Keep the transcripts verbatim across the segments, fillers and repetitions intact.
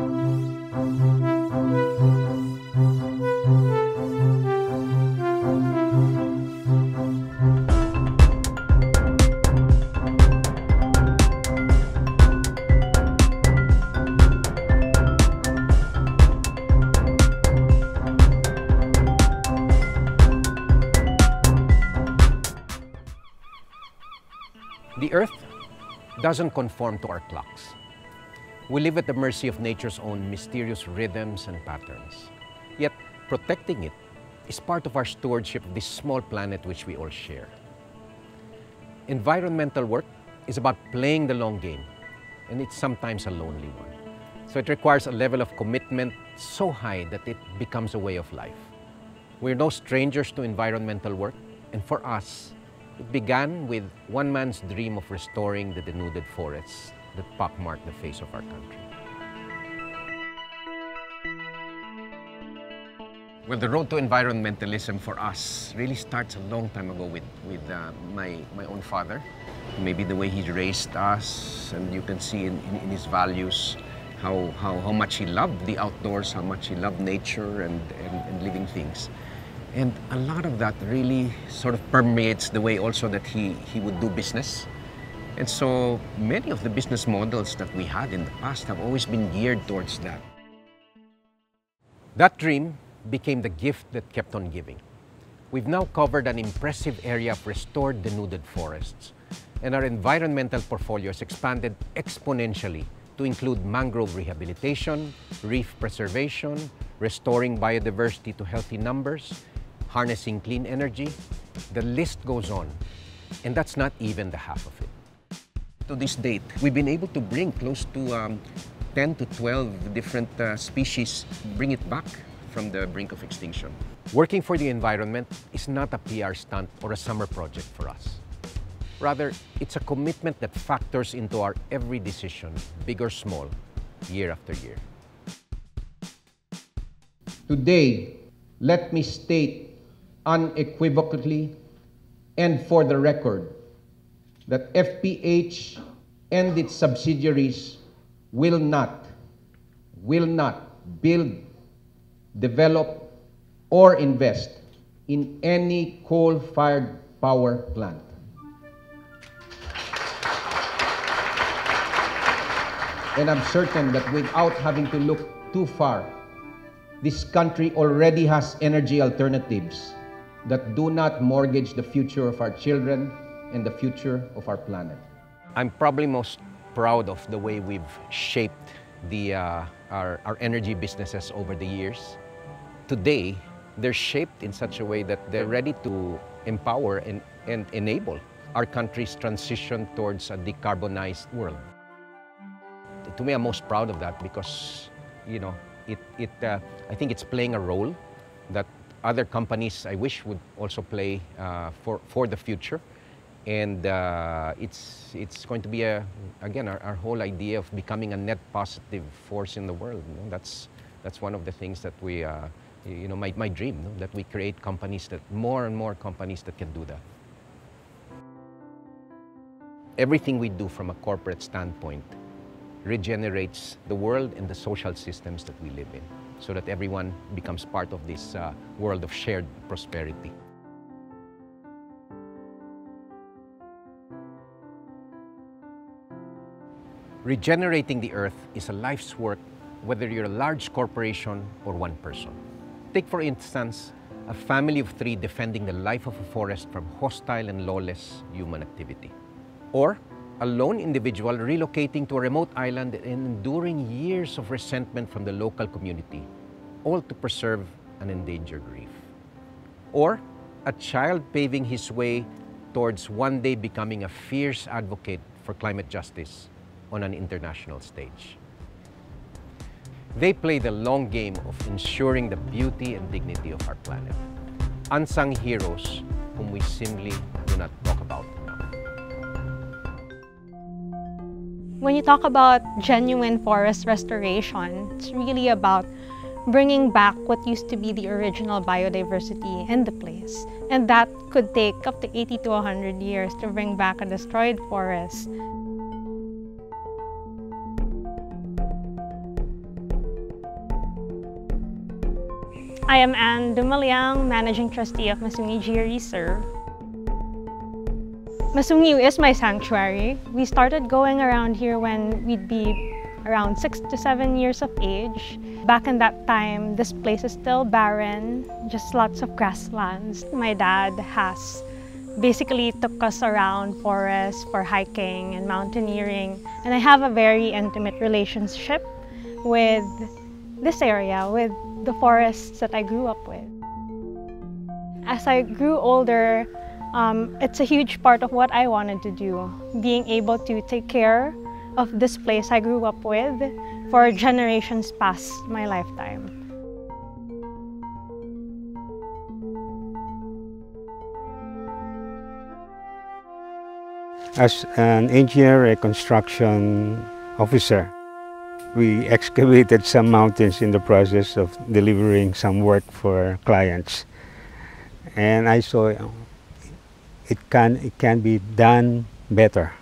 The Earth doesn't conform to our clocks. We live at the mercy of nature's own mysterious rhythms and patterns. Yet, protecting it is part of our stewardship of this small planet which we all share. Environmental work is about playing the long game, and it's sometimes a lonely one. So it requires a level of commitment so high that it becomes a way of life. We're no strangers to environmental work, and for us, it began with one man's dream of restoring the denuded forests that pockmarked the face of our country. Well, the road to environmentalism for us really starts a long time ago with, with uh, my, my own father. Maybe the way he raised us, and you can see in, in, in his values how, how, how much he loved the outdoors, how much he loved nature and, and, and living things. And a lot of that really sort of permeates the way also that he, he would do business. And so many of the business models that we had in the past have always been geared towards that. That dream became the gift that kept on giving. We've now covered an impressive area of restored denuded forests, and our environmental portfolio has expanded exponentially to include mangrove rehabilitation, reef preservation, restoring biodiversity to healthy numbers, harnessing clean energy. The list goes on, and that's not even the half of it. To this date, we've been able to bring close to um, ten to twelve different uh, species, bring it back from the brink of extinction. Working for the environment is not a P R stunt or a summer project for us. Rather, it's a commitment that factors into our every decision, big or small, year after year. Today, let me state unequivocally and for the record that F P H and its subsidiaries will not, will not build, develop, or invest in any coal-fired power plant. And I'm certain that without having to look too far, this country already has energy alternatives that do not mortgage the future of our children and the future of our planet. I'm probably most proud of the way we've shaped the, uh, our, our energy businesses over the years. Today, they're shaped in such a way that they're ready to empower and, and enable our country's transition towards a decarbonized world. To me, I'm most proud of that because, you know, it, it, uh, I think it's playing a role that other companies, I wish, would also play uh, for, for the future. And uh, it's, it's going to be, a, again, our, our whole idea of becoming a net positive force in the world. You know? That's, that's one of the things that we, uh, you know, my, my dream, you know? That we create companies that, more and more companies that can do that. Everything we do from a corporate standpoint regenerates the world and the social systems that we live in, so that everyone becomes part of this uh, world of shared prosperity. Regenerating the earth is a life's work, whether you're a large corporation or one person. Take, for instance, a family of three defending the life of a forest from hostile and lawless human activity. Or a lone individual relocating to a remote island and enduring years of resentment from the local community, all to preserve an endangered reef. Or a child paving his way towards one day becoming a fierce advocate for climate justice on an international stage. They play the long game of ensuring the beauty and dignity of our planet. Unsung heroes whom we simply do not talk about enough. When you talk about genuine forest restoration, it's really about bringing back what used to be the original biodiversity in the place. And that could take up to eighty to one hundred years to bring back a destroyed forest. I am Anne Dumaliang, Managing Trustee of Masungi G R Reserve. Masungi is my sanctuary. We started going around here when we'd be around six to seven years of age. Back in that time, this place is still barren, just lots of grasslands. My dad has basically took us around forests for hiking and mountaineering, and I have a very intimate relationship with this area, with the forests that I grew up with. As I grew older, um, it's a huge part of what I wanted to do, being able to take care of this place I grew up with for generations past my lifetime. As an engineer and construction officer, we excavated some mountains in the process of delivering some work for clients. And I saw it can, it can be done better.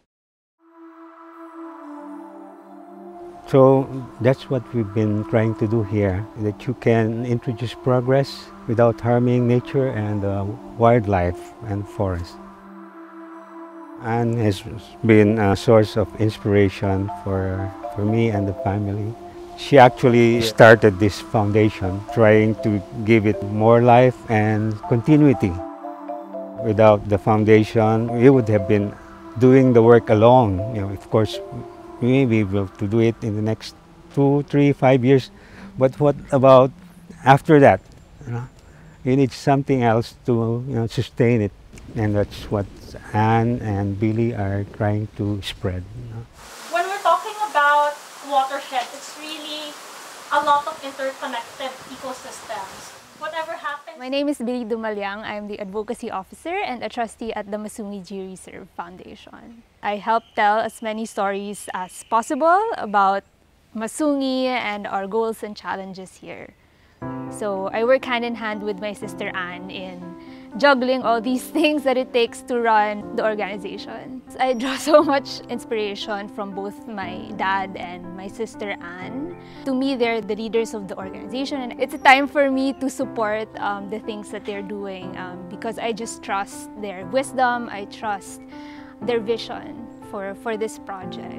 So that's what we've been trying to do here, that you can introduce progress without harming nature and uh, wildlife and forest. Anne has been a source of inspiration for, for me and the family. She actually started this foundation, trying to give it more life and continuity. Without the foundation, we would have been doing the work alone. You know, of course, we may be able to do it in the next two, three, five years. But what about after that? You know, you need something else to you know, sustain it. And that's what Anne and Billy are trying to spread. You know. When we're talking about watersheds, it's really a lot of interconnected ecosystems. Whatever happens... My name is Billy Dumaliang. I'm the Advocacy Officer and a Trustee at the Masungi G Reserve Foundation. I help tell as many stories as possible about Masungi and our goals and challenges here. So I work hand in hand with my sister Anne in juggling all these things that it takes to run the organization. I draw so much inspiration from both my dad and my sister Anne. To me, they're the leaders of the organization, and it's a time for me to support um, the things that they're doing um, because I just trust their wisdom, I trust their vision for, for this project.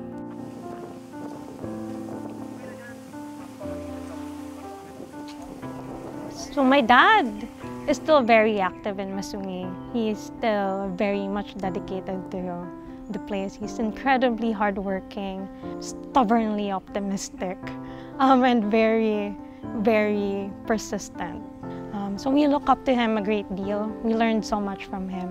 So my dad is still very active in Masungi. He's still very much dedicated to the place. He's incredibly hardworking, stubbornly optimistic, um, and very, very persistent. Um, so we look up to him a great deal. We learned so much from him.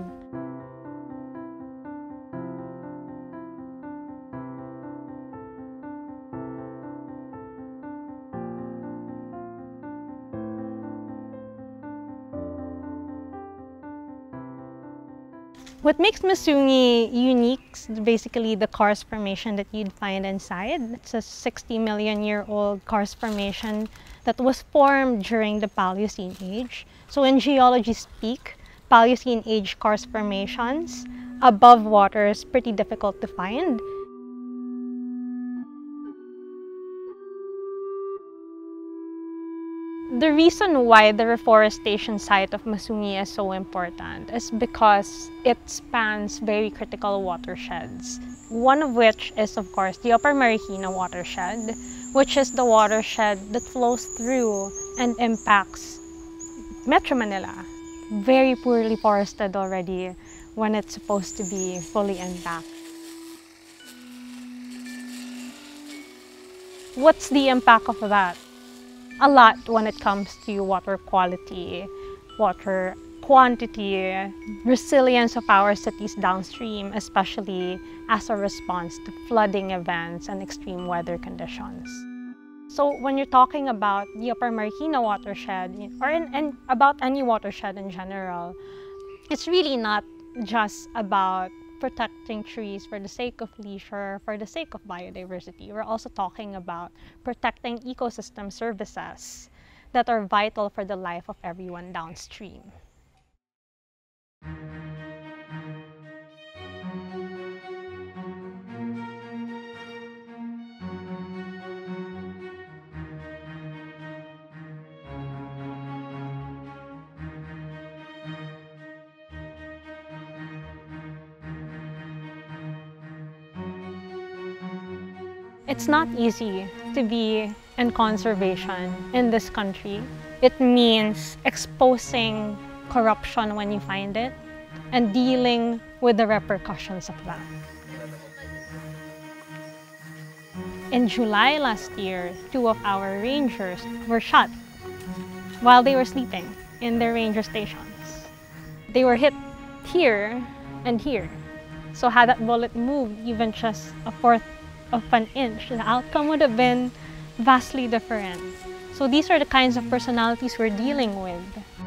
What makes Masungi unique is basically the karst formation that you'd find inside. It's a sixty million year old karst formation that was formed during the Paleocene age. So in geology speak, Paleocene age karst formations above water is pretty difficult to find. The reason why the reforestation site of Masungi is so important is because it spans very critical watersheds. One of which is, of course, the Upper Marikina watershed, which is the watershed that flows through and impacts Metro Manila. Very poorly forested already when it's supposed to be fully intact. What's the impact of that? A lot when it comes to water quality, water quantity, resilience of our cities downstream, especially as a response to flooding events and extreme weather conditions. So when you're talking about the Upper Marikina watershed, or in, in, about any watershed in general, it's really not just about protecting trees for the sake of leisure, for the sake of biodiversity. We're also talking about protecting ecosystem services that are vital for the life of everyone downstream. It's not easy to be in conservation in this country. It means exposing corruption when you find it and dealing with the repercussions of that. In July last year, two of our rangers were shot while they were sleeping in their ranger stations. They were hit here and here. So had that bullet moved even just a fourth of an inch, the outcome would have been vastly different. So these are the kinds of personalities we're dealing with.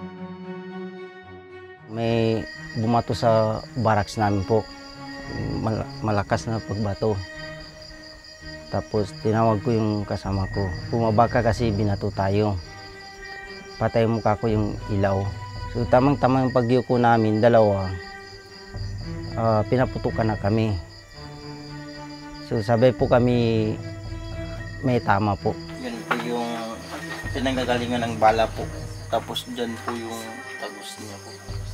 May bumato sa barracks namin po. Mal malakas na pagbato. Tapos tinawag ko yung kasama ko. Bumaba ka kasi binato tayo. Patay mukha ko yung ilaw. So tamang-tama yung pagyuko namin, dalawa, uh, pinaputukan na kami. So sabay po kami may tama po. Yan po yung pinanggagalingan ng bala po. Tapos dyan po yung tagos niya po.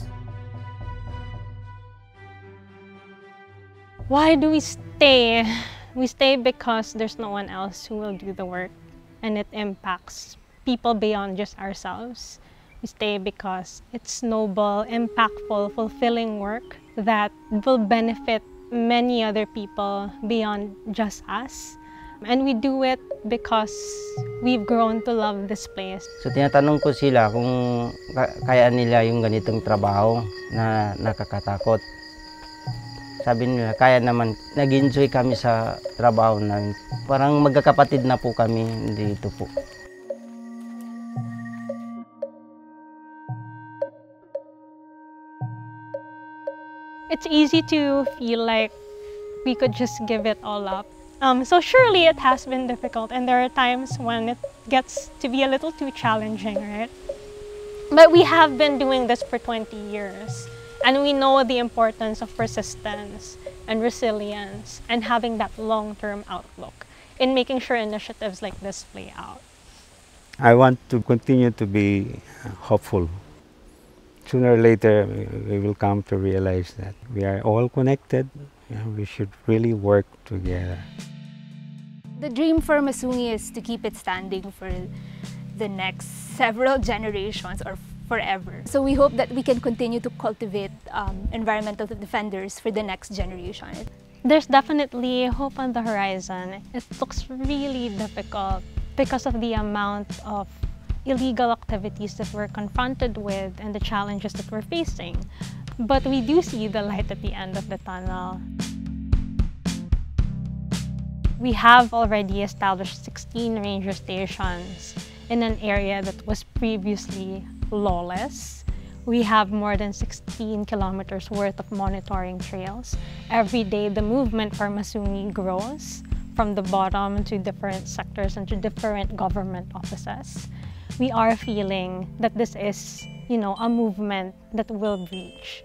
Why do we stay? We stay because there's no one else who will do the work, and it impacts people beyond just ourselves. We stay because it's noble, impactful, fulfilling work that will benefit many other people beyond just us. And we do it because we've grown to love this place. So tinatanong ko sila kung kaya nila yung ganitong trabaho na nakakatakot. Sabi nila, kaya naman. Nag-enjoy kami sa trabaho namin. Parang magkakapatid na po kami dito po. It's easy to feel like we could just give it all up. Um, so surely it has been difficult, and there are times when it gets to be a little too challenging, right? But we have been doing this for twenty years. And we know the importance of persistence and resilience and having that long-term outlook in making sure initiatives like this play out. I want to continue to be hopeful. Sooner or later, we will come to realize that we are all connected and we should really work together. The dream for Masungi is to keep it standing for the next several generations or forever. So we hope that we can continue to cultivate um, environmental defenders for the next generation. There's definitely hope on the horizon. It looks really difficult because of the amount of illegal activities that we're confronted with and the challenges that we're facing. But we do see the light at the end of the tunnel. We have already established sixteen ranger stations in an area that was previously lawless. We have more than sixteen kilometers worth of monitoring trails. Every day, the movement for Masungi grows from the bottom to different sectors and to different government offices. We are feeling that this is, you know, a movement that will reach.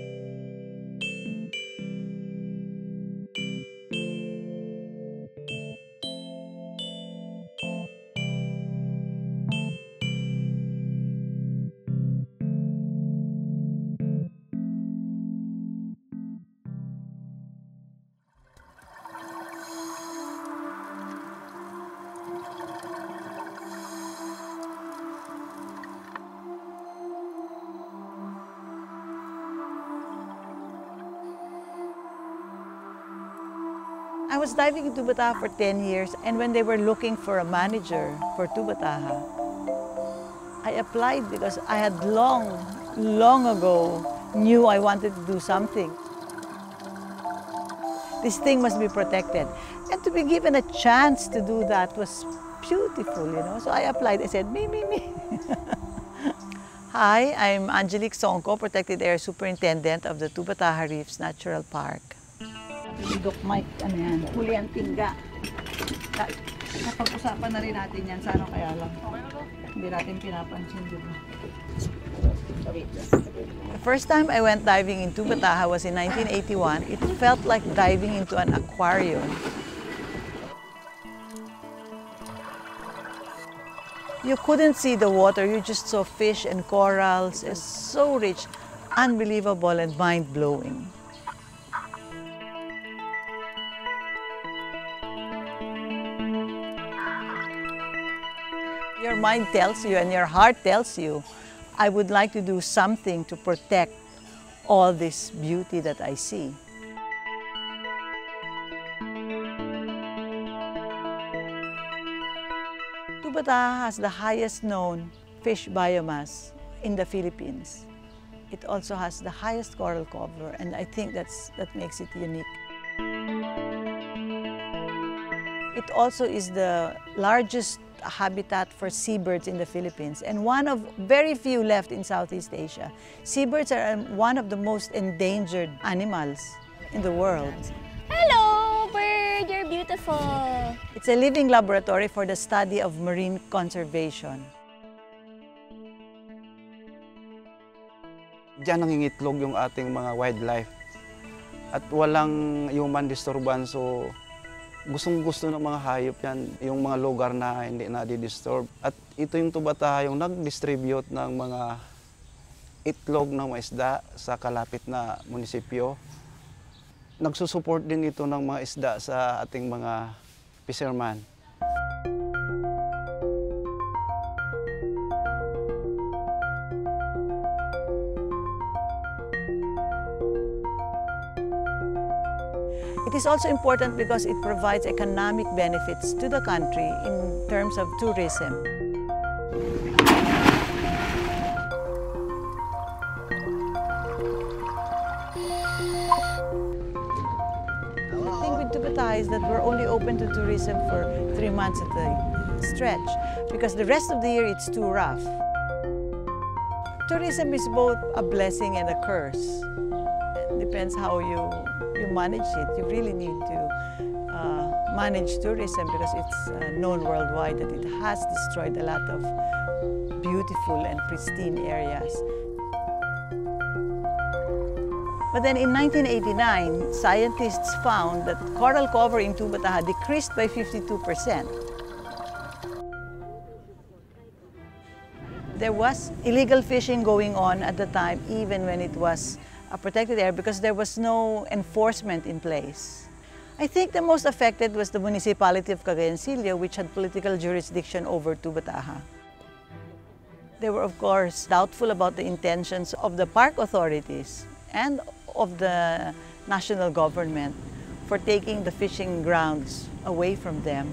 I was diving in Tubataha for ten years, and when they were looking for a manager for Tubataha, I applied because I had long, long ago knew I wanted to do something. This thing must be protected. And to be given a chance to do that was beautiful, you know. So I applied. I said, me, me, me. Hi, I'm Angelique Songko, Protected Area Superintendent of the Tubataha Reefs Natural Park. Doc Mike, ano yan, huli ang tingga. Napag-usapan na rin natin yan, sana kaya lang. Hindi natin pinapansin, di ba? The first time I went diving in Tubataha was in nineteen eighty-one. It felt like diving into an aquarium. You couldn't see the water, you just saw fish and corals. It's so rich, unbelievable, and mind-blowing. Your mind tells you and your heart tells you, I would like to do something to protect all this beauty that I see. Tubataha has the highest known fish biomass in the Philippines. It also has the highest coral cover, and I think that's, that makes it unique. It also is the largest habitat for seabirds in the Philippines and one of very few left in Southeast Asia. Seabirds are one of the most endangered animals in the world. Hello, bird! You're beautiful! It's a living laboratory for the study of marine conservation. Diyan nangingitlog yung ating mga wildlife at walang human disturbance, so gustong-gusto ng mga hayop yan, yung mga lugar na hindi na-disturb. At ito yung Tubataha yung nag-distribute ng mga itlog ng mga isda sa kalapit na munisipyo. Nagsusupport din ito ng mga isda sa ating mga fisherman. It is also important because it provides economic benefits to the country in terms of tourism. The thing with Tubataha is that we're only open to tourism for three months at a stretch because the rest of the year it's too rough. Tourism is both a blessing and a curse. It depends how you you manage it. You really need to uh, manage tourism because it's uh, known worldwide that it has destroyed a lot of beautiful and pristine areas. But then in nineteen eighty-nine, scientists found that coral cover in Tubataha decreased by fifty-two percent. There was illegal fishing going on at the time, even when it was a protected area, because there was no enforcement in place. I think the most affected was the municipality of Cagayancillo, which had political jurisdiction over Tubataha. They were, of course, doubtful about the intentions of the park authorities and of the national government for taking the fishing grounds away from them.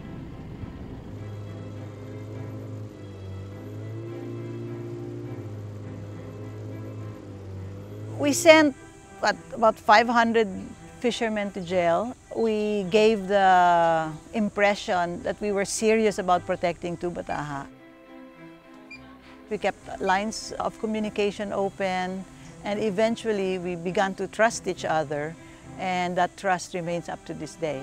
We sent what, about five hundred fishermen to jail. We gave the impression that we were serious about protecting Tubataha. We kept lines of communication open, and eventually we began to trust each other, and that trust remains up to this day.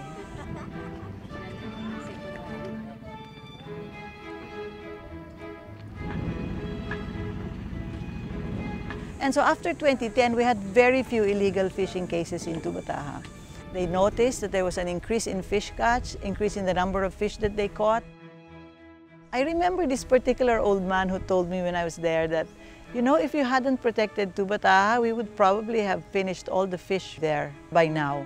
And so after twenty ten, we had very few illegal fishing cases in Tubataha. They noticed that there was an increase in fish catch, increase in the number of fish that they caught. I remember this particular old man who told me when I was there that, you know, if you hadn't protected Tubataha, we would probably have finished all the fish there by now.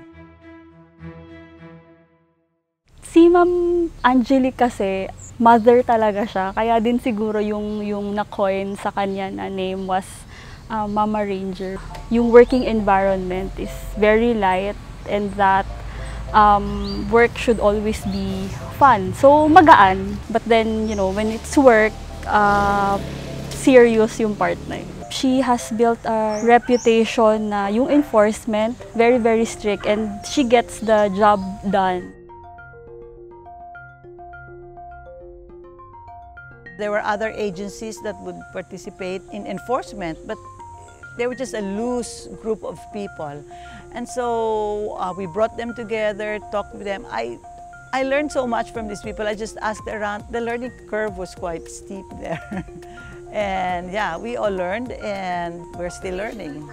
Si Ma'am Angelique kasi, mother talaga siya. Kaya din siguro yung, yung na-coin sa kanya na name was Uh, Mama Ranger. Yung working environment is very light, and that um, work should always be fun. So magaan, but then, you know, when it's work, uh, serious yung part na yun. She has built a reputation na yung enforcement, very, very strict, and she gets the job done. There were other agencies that would participate in enforcement, but they were just a loose group of people. And so uh, we brought them together, talked with them. I, I learned so much from these people. I just asked around. The learning curve was quite steep there. And yeah, we all learned, and we're still learning.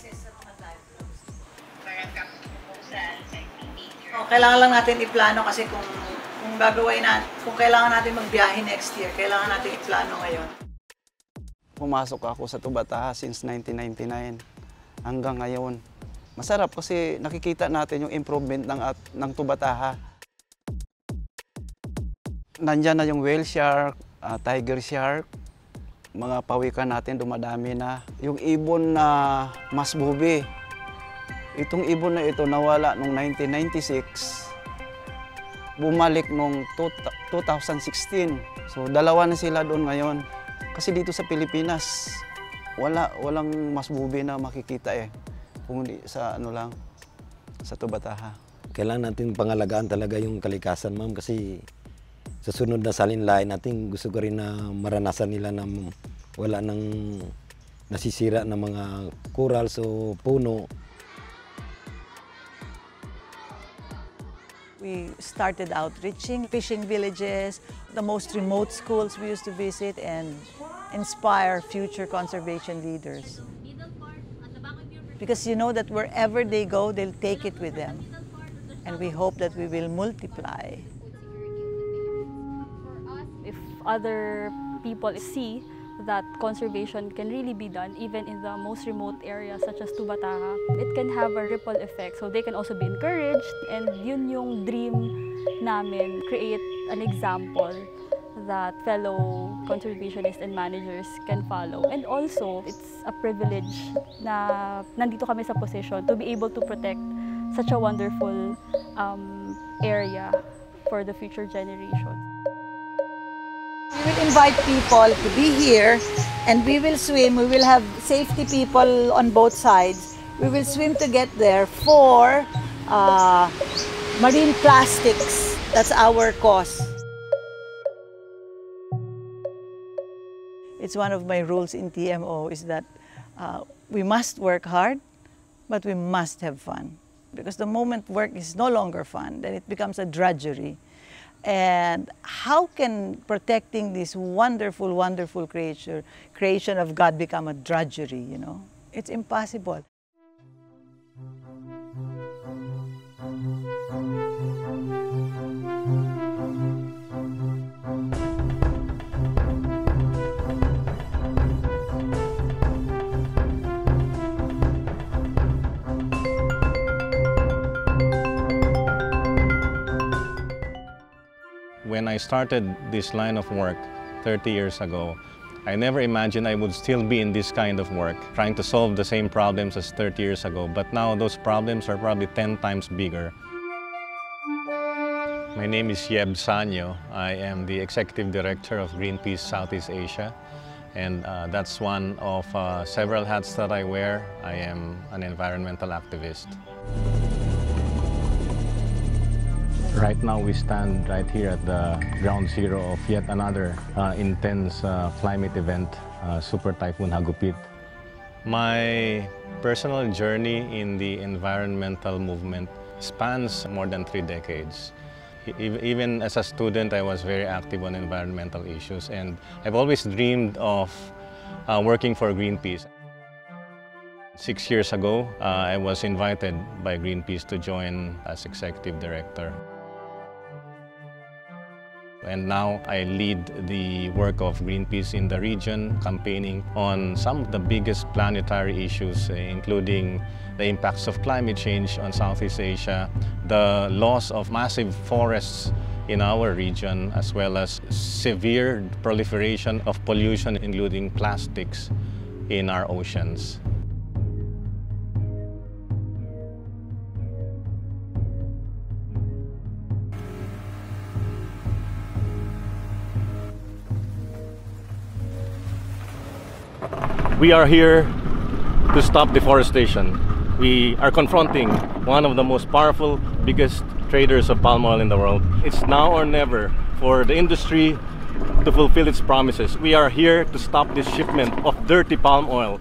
Oh, kailangan lang natin iplano kasi kung, kung gagawin na, kung kailangan natin magbiyahe next year, kailangan natin iplano ngayon. Pumasok ako sa Tubataha since nineteen ninety-nine hanggang ngayon. Masarap kasi nakikita natin yung improvement ng, at, ng Tubataha. Nandyan na yung whale shark, uh, tiger shark, mga pawikan natin dumadami na. Yung ibon na masbubi, itong ibon na ito nawala noong nineteen ninety-six, bumalik noong two thousand sixteen. So dalawa na sila doon ngayon. Kasi dito sa Pilipinas, wala walang masbubi na makikita eh. Kung hindi sa ano lang, sa Tubataha. Kailangan natin pangalagaan talaga yung kalikasan, ma'am, kasi sa sunod na salinlain natin, gusto ko rin na maranasan nila na wala nang nasisira ng mga corals o puno. We started outreaching, fishing villages, the most remote schools we used to visit and inspire future conservation leaders. Because you know that wherever they go, they'll take it with them. And we hope that we will multiply. If other people see that conservation can really be done even in the most remote areas such as Tubataha, it can have a ripple effect, so they can also be encouraged, and yun yung dream namin, create an example that fellow conservationists and managers can follow. And also, it's a privilege na nandito kami sa position to be able to protect such a wonderful um, area for the future generations. We will invite people to be here and we will swim. We will have safety people on both sides. We will swim to get there for uh, marine plastics. That's our cause. It's one of my rules in T M O is that uh, we must work hard, but we must have fun. Because the moment work is no longer fun, then it becomes a drudgery. And how can protecting this wonderful, wonderful creature, creation of God become a drudgery, you know? It's impossible. When I started this line of work thirty years ago, I never imagined I would still be in this kind of work, trying to solve the same problems as thirty years ago. But now those problems are probably ten times bigger. My name is Yeb Sanyo. I am the Executive Director of Greenpeace Southeast Asia. And uh, that's one of uh, several hats that I wear. I am an environmental activist. Right now we stand right here at the ground zero of yet another uh, intense uh, climate event, uh, Super Typhoon Hagupit. My personal journey in the environmental movement spans more than three decades. E- even as a student, I was very active on environmental issues, and I've always dreamed of uh, working for Greenpeace. Six years ago, uh, I was invited by Greenpeace to join as executive director. And now I lead the work of Greenpeace in the region, campaigning on some of the biggest planetary issues, including the impacts of climate change on Southeast Asia, the loss of massive forests in our region, as well as severe proliferation of pollution, including plastics, in our oceans. We are here to stop deforestation. We are confronting one of the most powerful, biggest traders of palm oil in the world. It's now or never for the industry to fulfill its promises. We are here to stop this shipment of dirty palm oil.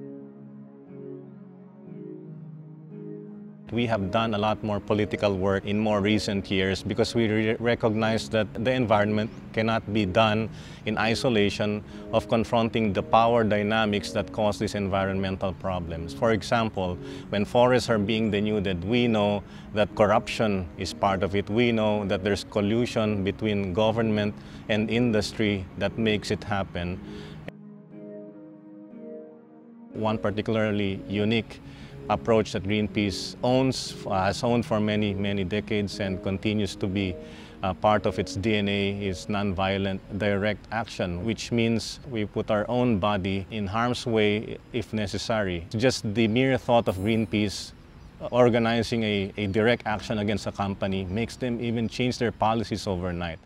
We have done a lot more political work in more recent years because we re recognize that the environment cannot be done in isolation of confronting the power dynamics that cause these environmental problems. For example, when forests are being denuded, we know that corruption is part of it. We know that there's collusion between government and industry that makes it happen. One particularly unique approach that Greenpeace owns, has owned for many, many decades and continues to be uh, part of its D N A is nonviolent direct action, which means we put our own body in harm's way if necessary. Just the mere thought of Greenpeace organizing a, a direct action against a company makes them even change their policies overnight.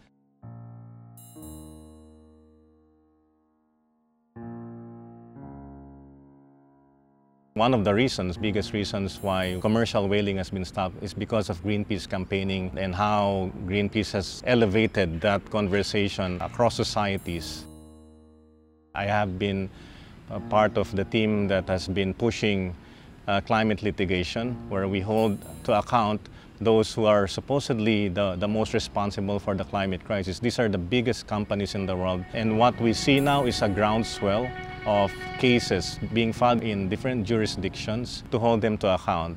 One of the reasons, biggest reasons why commercial whaling has been stopped is because of Greenpeace campaigning and how Greenpeace has elevated that conversation across societies. I have been a part of the team that has been pushing uh, climate litigation, where we hold to account those who are supposedly the, the most responsible for the climate crisis. These are the biggest companies in the world. And what we see now is a groundswell of cases being filed in different jurisdictions to hold them to account.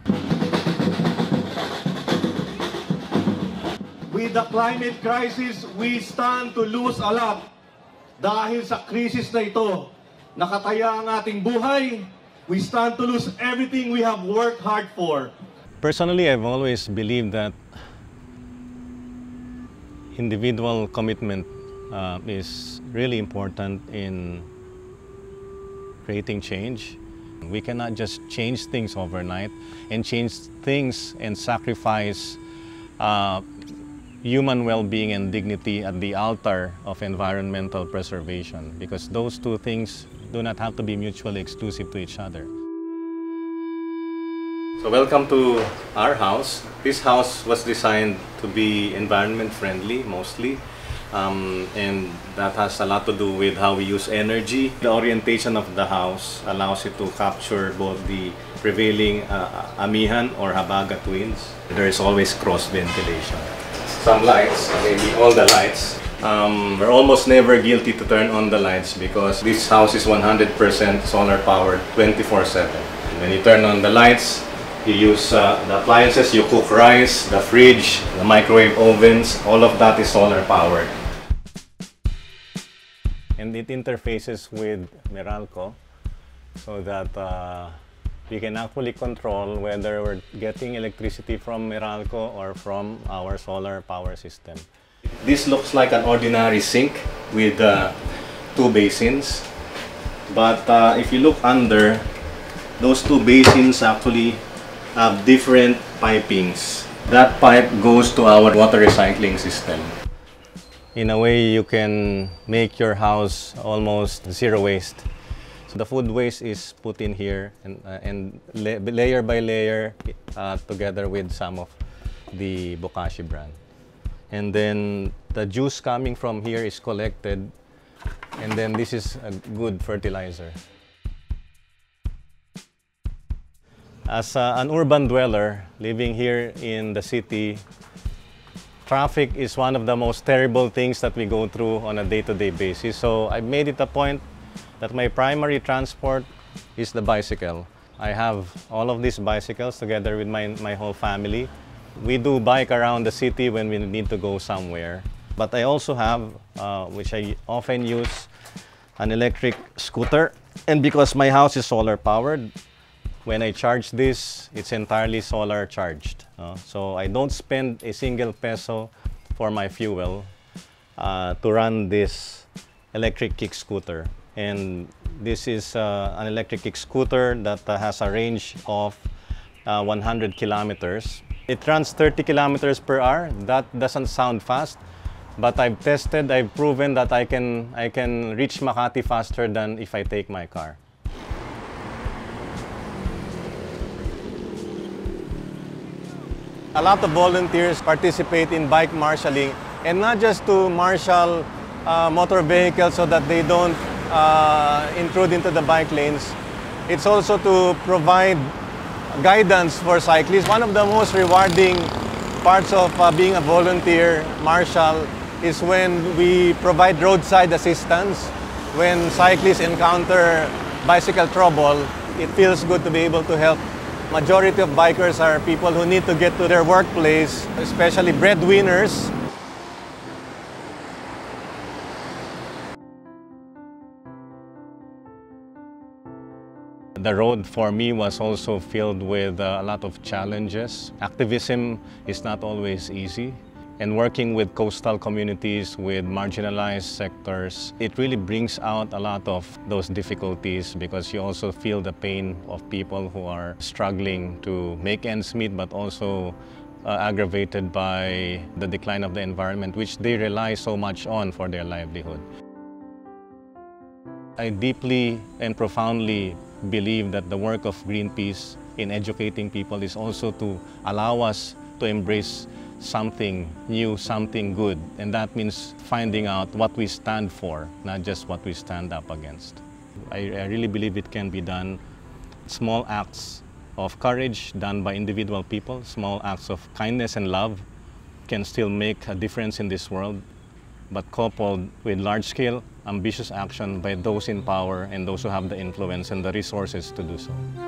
With the climate crisis, we stand to lose a lot. Dahil sa krisis na ito, nakataya ang ating buhay, we stand to lose everything we have worked hard for. Personally, I've always believed that individual commitment uh, is really important in creating change. We cannot just change things overnight and change things and sacrifice uh, human well-being and dignity at the altar of environmental preservation, because those two things do not have to be mutually exclusive to each other. So welcome to our house. This house was designed to be environment friendly mostly. Um, and that has a lot to do with how we use energy. The orientation of the house allows it to capture both the prevailing uh, amihan or habagat winds. There is always cross ventilation. Some lights, maybe all the lights. Um, we're almost never guilty to turn on the lights because this house is one hundred percent solar powered twenty-four seven. When you turn on the lights, you use uh, the appliances, you cook rice, the fridge, the microwave ovens, all of that is solar powered. And it interfaces with Meralco so that uh, we can actually control whether we're getting electricity from Meralco or from our solar power system. This looks like an ordinary sink with uh, two basins, but uh, if you look under, those two basins actually have different pipings. That pipe goes to our water recycling system. In a way, you can make your house almost zero waste. So the food waste is put in here and, uh, and la layer by layer uh, together with some of the bokashi bran. And then the juice coming from here is collected, and then this is a good fertilizer. As uh, an urban dweller living here in the city, traffic is one of the most terrible things that we go through on a day-to-day basis. So I made it a point that my primary transport is the bicycle. I have all of these bicycles together with my, my whole family. We do bike around the city when we need to go somewhere. But I also have, uh, which I often use, an electric scooter. And because my house is solar powered, when I charge this, it's entirely solar charged. Uh, so I don't spend a single peso for my fuel uh, to run this electric kick scooter. And this is uh, an electric kick scooter that uh, has a range of uh, one hundred kilometers. It runs thirty kilometers per hour. That doesn't sound fast, but I've tested, I've proven that I can, I can reach Makati faster than if I take my car. A lot of volunteers participate in bike marshalling, and not just to marshal uh, motor vehicles so that they don't uh, intrude into the bike lanes. It's also to provide guidance for cyclists. One of the most rewarding parts of uh, being a volunteer marshal is when we provide roadside assistance. When cyclists encounter bicycle trouble, it feels good to be able to help. Majority of bikers are people who need to get to their workplace, especially breadwinners. The road for me was also filled with uh, a lot of challenges. Activism is not always easy. And working with coastal communities, with marginalized sectors, it really brings out a lot of those difficulties because you also feel the pain of people who are struggling to make ends meet, but also uh, aggravated by the decline of the environment, which they rely so much on for their livelihood. I deeply and profoundly believe that the work of Greenpeace in educating people is also to allow us to embrace something new, something good. And that means finding out what we stand for, not just what we stand up against. I, I really believe it can be done. Small acts of courage done by individual people, small acts of kindness and love can still make a difference in this world, but coupled with large-scale, ambitious action by those in power and those who have the influence and the resources to do so.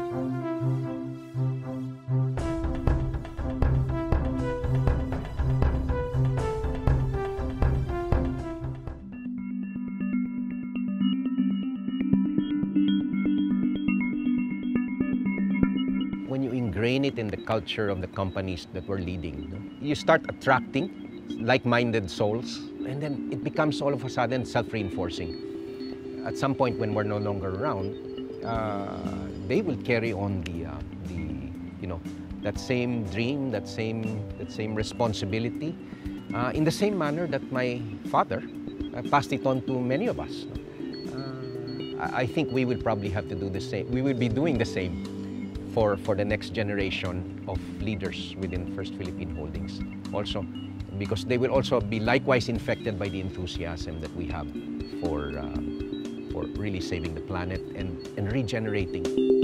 When you ingrain it in the culture of the companies that we're leading, no? You start attracting like-minded souls, and then it becomes all of a sudden self-reinforcing. At some point when we're no longer around, uh, they will carry on the, uh, the, you know, that same dream, that same, that same responsibility, uh, in the same manner that my father uh, passed it on to many of us. Uh, I think we will probably have to do the same. We will be doing the same for, for the next generation of leaders within First Philippine Holdings also, because they will also be likewise infected by the enthusiasm that we have for, uh, for really saving the planet and, and regenerating.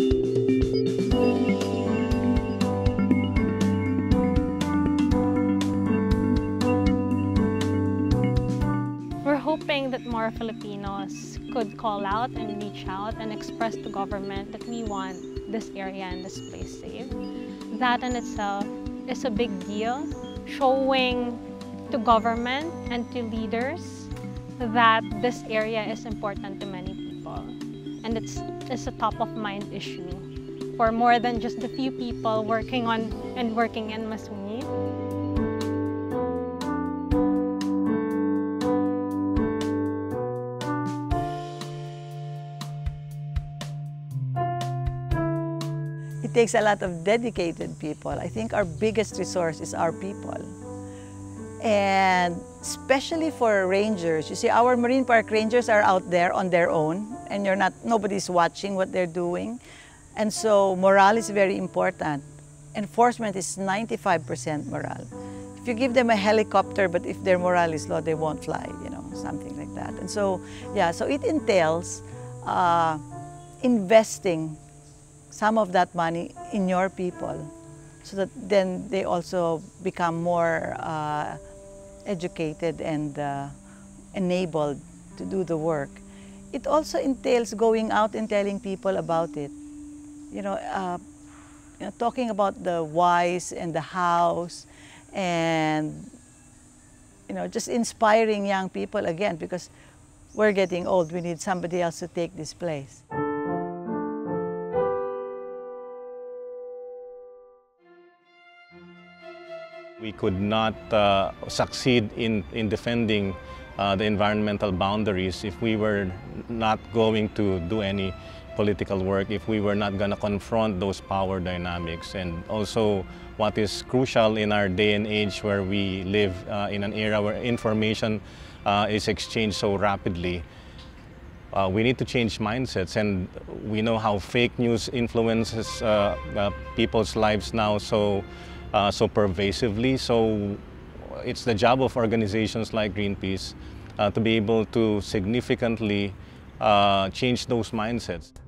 We're hoping that more Filipinos could call out and reach out and express to government that we want this area and this place saved. That in itself is a big deal, showing to government and to leaders that this area is important to many people. And it's, it's a top-of-mind issue for more than just the few people working on and working in Masungi. It takes a lot of dedicated people. I think our biggest resource is our people. And especially for rangers, you see, our Marine Park rangers are out there on their own, and you're not, nobody's watching what they're doing. And so morale is very important. Enforcement is ninety-five percent morale. If you give them a helicopter, but if their morale is low, they won't fly, you know, something like that. And so, yeah, so it entails uh, investing some of that money in your people so that then they also become more uh, educated and uh, enabled to do the work. It also entails going out and telling people about it. You know, uh, you know, talking about the whys and the hows, and you know, just inspiring young people again, because we're getting old. We need somebody else to take this place. We could not uh, succeed in, in defending uh, the environmental boundaries if we were not going to do any political work, if we were not going to confront those power dynamics. And also, what is crucial in our day and age where we live uh, in an era where information uh, is exchanged so rapidly, uh, we need to change mindsets. And we know how fake news influences uh, uh, people's lives now so Uh, so pervasively. So it's the job of organizations like Greenpeace uh, to be able to significantly uh, change those mindsets.